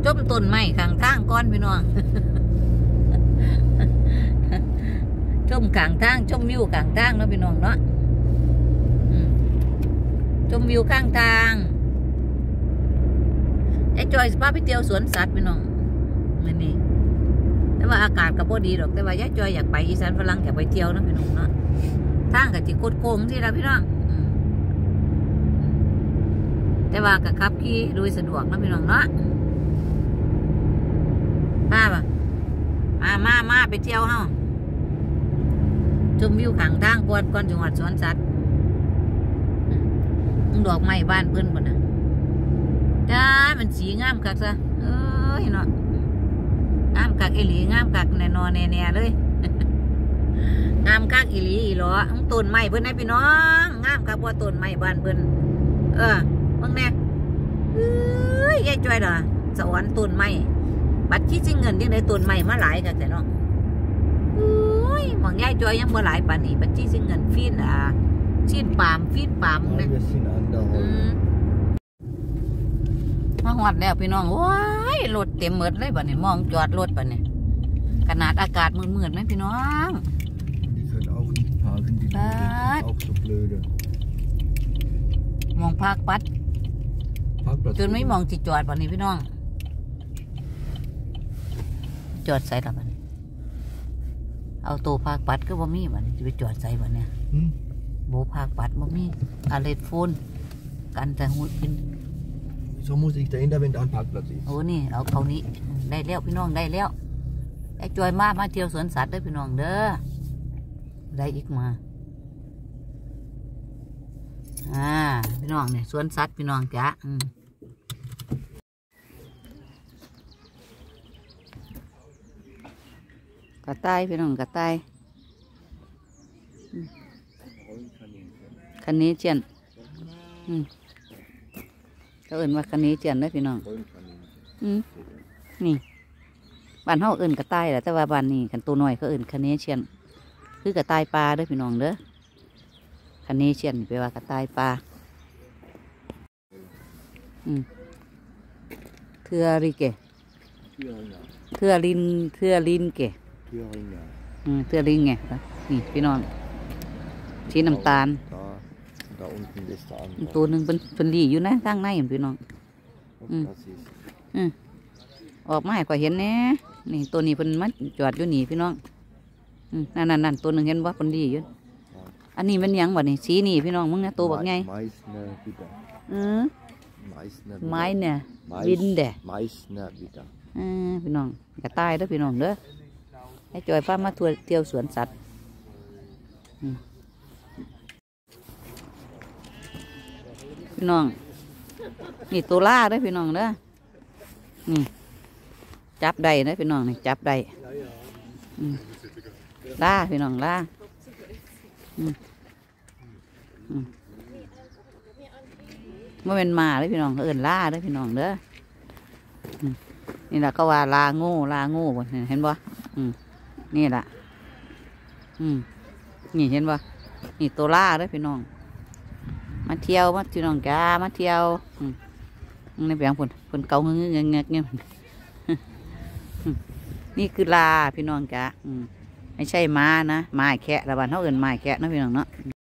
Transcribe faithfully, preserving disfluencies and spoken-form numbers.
จมต้นไม้ข้างทางก้อนพี่น้องชมข้างทางชมวิวข้างทางเนาะพี่น้องเนาะชมวิวข้างทางไอ้จอยสภาพไปเที่ยวสวนสัตว์พี่น้องนี่นี่แต่ว่าอากาศก็บ่ดีหรอกแต่ว่ายายจอยอยากไปอีสานฝรั่งอยากไปเที่ยวนะพี่น้องเนาะทางกับจิโคตรโค้งที่เราพี่น้องแต่ว่ากับขับขี่โดยสะดวกนะพี่น้องเนาะมาป่ะมามามาไปเที่ยวเฮาชมวิวข้างทางก่อนก่อนจังหวัดสวนสัตว์ดอกไม้บ้านเพื่อนคนน่ะจ้ามันสีงามคักซะเอ้ยเนาะงามคักอีหลีงามคักแน่นอนแน่ๆเลยงามคักอีหลีอีหรอต้นไม้เพื่อนนะพี่น้องงามคักว่าต้นไม้บ้านเพื่อนเออมึงแน่เอ้ยยายจอยเหรอสวรรค์ต้นไม้บัดคิดสิเงินยังได้ต้นไม้มาหลายกันแต่เนาะเอ้ยมองยายจอยยังบ่หลายป่านนี้บัดคิดสิเงินฟีนอ่ะชีนปามฟีนปามมึงเนี่ยมาหอดแล้วพี่น้องว้ายรถเต็มหมดเลยบัดนี้มองจอดรถบัดนี้ขนาดอากาศมืดๆไหมพี่น้องมองภาคปัดจนไม่มองจิจอดบัดนี้พี่น้องจอดใส่ละบัดนี้เอาตัวภาคปัดก็บ่มีบัดนี้จะไปจอดใส่บัดเนี่ยโบภาคปัดบ่มีอะไรโฟนกันแต่หูกิน So muss ich dahinter, wenn da ein Parkplatz ist. โอ้นี่เอาเขานี้ได้แล้วพี่น้องได้แล้วไอ้จอยมามาเที่ยวสวนสัตว์ได้พี่น้องเด้อได้อีกมาอ่าพี่น้องเนี่ยสวนสัตว์พี่น้องจ้ะกระต่ายพี่น้องกระต่ายคันนี้เจียนอืมเขาเอิ่นว่าคันนี้เจียนได้พี่น้องอืมนี่บ้านเขาเอิ่นกระต่ายแหละแต่ว่าบ้านนี้กันตัวน้อยเขาเอิ่นคันนี้เจียนคือกระต่ายปลาเด้อพี่น้องเด้อคันนี้เจียนไปว่ากระต่ายปลาอืมเทือริเกเทือลินเทือลินเกอืมเทือลินไงนี่พี่น้องชี้น้ำตาลตัวหนึ่งเป็นเป็นดีอยู่นะข้างในพี่น้องอืมอืมออกมาให้กว่าเห็นแน่นี่ตัวนี้เป็นมัดจอดอยู่นี่พี่น้องอืมนั่นนั่นนั่นตัวหนึ่งเห็นว่าเป็นดีอยู่อันนี้มันยังบ่นี่สีนี่พี่น้องมึงนะตัวแบบไงอืมไม้เนี่ยวินเด้อืมพี่น้องกระต่ายเด้อพี่น้องเด้อให้จอยพามาทัวร์เที่ยวสวนสัตว์พี่น้องนี่ตัวล่าได้พี่น้องเด้อนี่จับได้ได้พี่น้องนี่จับได้ล่าพี่น้องล่าเมื่อเป็นมาได้พี่น้องเอิญล่าได้พี่น้องเด้อนี่แหละก็ว่าลาโง่ลาโง่บ่เห็นบ่นี่แหละนี่เห็นบ่นี่ตัวล่าได้พี่น้องมาเที่ยวมาพี่น้องจ้ามาเที่ยวในแบงค์ผลผลเกาเงยเงยเงยเงี้ยนี่คือลาพี่น้องจ้าไม่ใช่ม้านะม้าแคะระบาดเท่าอื่นม้าแคะนะพี่น้องเนาะ